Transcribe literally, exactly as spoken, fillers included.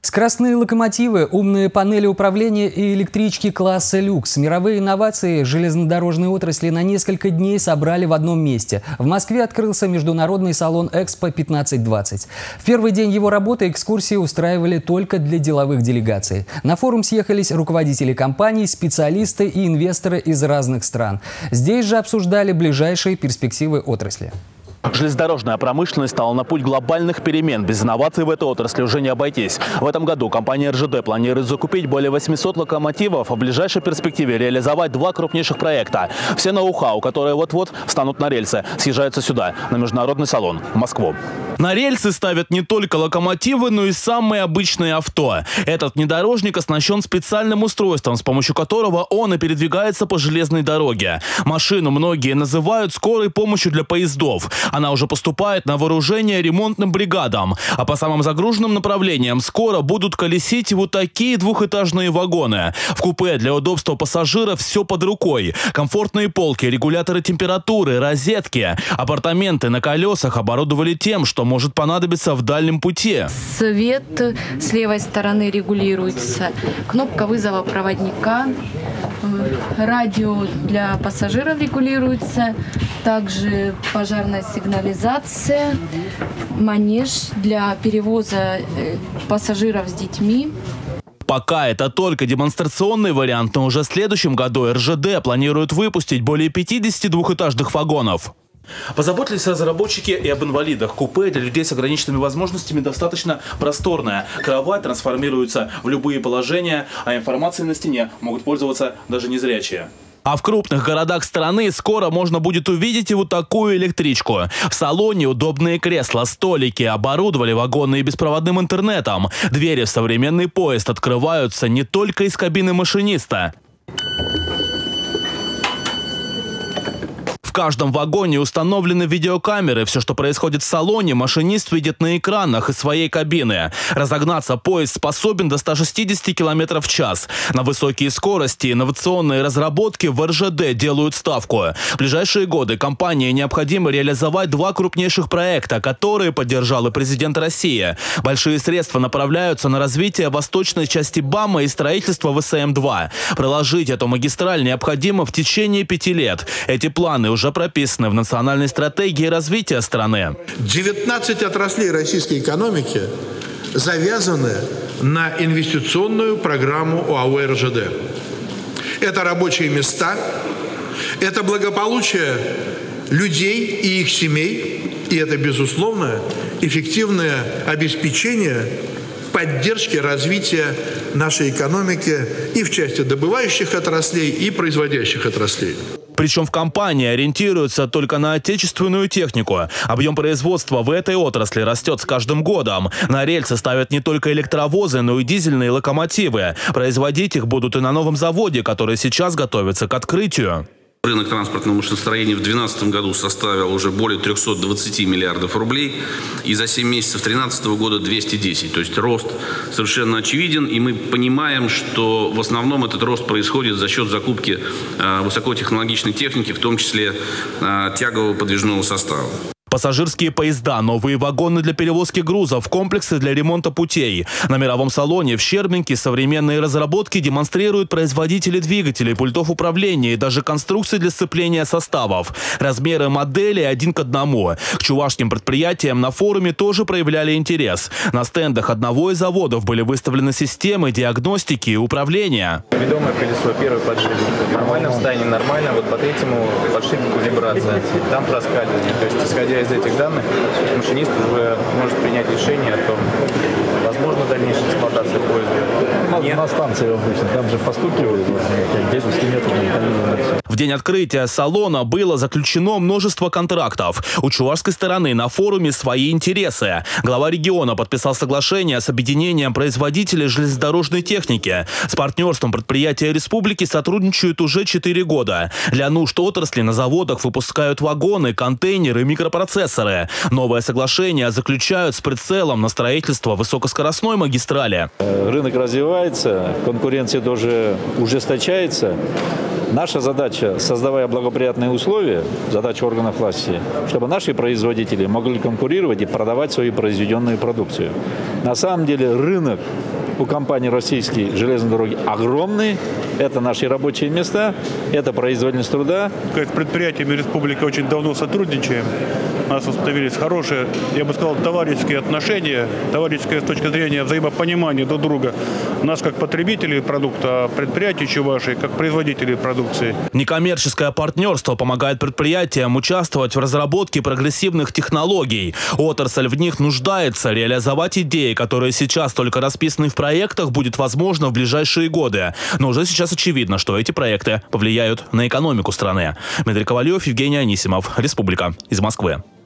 Скоростные локомотивы, умные панели управления и электрички класса люкс. Мировые инновации железнодорожной отрасли на несколько дней собрали в одном месте. В Москве открылся международный салон Экспо пятнадцать двадцать. В первый день его работы экскурсии устраивали только для деловых делегаций. На форум съехались руководители компаний, специалисты и инвесторы из разных стран. Здесь же обсуждали ближайшие перспективы отрасли. Железнодорожная промышленность стала на путь глобальных перемен. Без инноваций в этой отрасли уже не обойтись. В этом году компания эр жэ дэ планирует закупить более восьмисот локомотивов, а в ближайшей перспективе реализовать два крупнейших проекта. Все ноу-хау, которые вот-вот станут на рельсы, съезжаются сюда, на международный салон, в Москву. На рельсы ставят не только локомотивы, но и самые обычные авто. Этот внедорожник оснащен специальным устройством, с помощью которого он и передвигается по железной дороге. Машину многие называют скорой помощью для поездов. Она уже поступает на вооружение ремонтным бригадам. А по самым загруженным направлениям скоро будут колесить вот такие двухэтажные вагоны. В купе для удобства пассажиров все под рукой. Комфортные полки, регуляторы температуры, розетки. Апартаменты на колесах оборудовали тем, что может понадобиться в дальнем пути. Свет с левой стороны регулируется. Кнопка вызова проводника. Радио для пассажиров регулируется. Также пожарная сигнализация. Манеж для перевоза пассажиров с детьми. Пока это только демонстрационный вариант, но уже в следующем году эр жэ дэ планирует выпустить более пятидесяти двухэтажных вагонов. Позаботились разработчики и об инвалидах. Купе для людей с ограниченными возможностями достаточно просторное. Кровать трансформируется в любые положения, а информацией на стене могут пользоваться даже незрячие. А в крупных городах страны скоро можно будет увидеть и вот такую электричку. В салоне удобные кресла, столики, оборудовали вагоны и беспроводным интернетом. Двери в современный поезд открываются не только из кабины машиниста. В каждом вагоне установлены видеокамеры. Все, что происходит в салоне, машинист видит на экранах из своей кабины. Разогнаться поезд способен до ста шестидесяти километров в час. На высокие скорости инновационные разработки в эр жэ дэ делают ставку. В ближайшие годы компании необходимо реализовать два крупнейших проекта, которые поддержал и президент России. Большие средства направляются на развитие восточной части БАМа и строительство вэ эс эм два. Проложить эту магистраль необходимо в течение пяти лет. Эти планы уже уже прописаны в национальной стратегии развития страны. девятнадцать отраслей российской экономики завязаны на инвестиционную программу ОАО эр жэ дэ. Это рабочие места, это благополучие людей и их семей, и это, безусловно, эффективное обеспечение поддержки развития нашей экономики и в части добывающих отраслей, и производящих отраслей. Причем в компании ориентируются только на отечественную технику. Объем производства в этой отрасли растет с каждым годом. На рельсы ставят не только электровозы, но и дизельные локомотивы. Производить их будут и на новом заводе, который сейчас готовится к открытию. Рынок транспортного машиностроения в две тысячи двенадцатом году составил уже более трёхсот двадцати миллиардов рублей. И за семь месяцев две тысячи тринадцатого года двести десять. То есть рост совершенно очевиден. И мы понимаем, что в основном этот рост происходит за счет закупки э, высокотехнологичной техники, в том числе э, тягового подвижного состава. Пассажирские поезда, новые вагоны для перевозки грузов, комплексы для ремонта путей. На мировом салоне в Щербинке современные разработки демонстрируют производители двигателей, пультов управления и даже конструкций для сцепления составов. Размеры моделей один к одному. К чувашским предприятиям на форуме тоже проявляли интерес. На стендах одного из заводов были выставлены системы диагностики и управления. Ведомое колесо, первый подшипник. В нормальном состоянии нормально, вот по третьему подшипнику вибрация. Там проскальзывание. То есть, исходя из этих данных, машинист уже может принять решение о том, возможно дальнейшая эксплуатация поезда. Нет. На станции обычно, там же постукивают, здесь нет. В день открытия салона было заключено множество контрактов. У чувашской стороны на форуме свои интересы. Глава региона подписал соглашение с объединением производителей железнодорожной техники. С партнерством предприятия республики сотрудничают уже четыре года. Для нужд отрасли на заводах выпускают вагоны, контейнеры, микропроцессоры. Новое соглашение заключают с прицелом на строительство высокоскоростной магистрали. Рынок развивается, конкуренция тоже ужесточается. Наша задача, создавая благоприятные условия, задача органов власти, чтобы наши производители могли конкурировать и продавать свою произведенную продукцию. На самом деле рынок у компании «Российские железные дороги» огромный. Это наши рабочие места, это производительность труда. С предприятиями республики очень давно сотрудничаем. У нас установились хорошие, я бы сказал, товарищеские отношения, товарищеские с точки зрения взаимопонимания друг друга. Нас как потребителей продукта, а предприятий Чувашии как производителей продукции. Некоммерческое партнерство помогает предприятиям участвовать в разработке прогрессивных технологий. Отрасль в них нуждается. Реализовать идеи, которые сейчас только расписаны в проектах, будет возможно в ближайшие годы. Но уже сейчас очевидно, что эти проекты повлияют на экономику страны. Дмитрий Ковалев, Евгений Анисимов, Республика, из Москвы.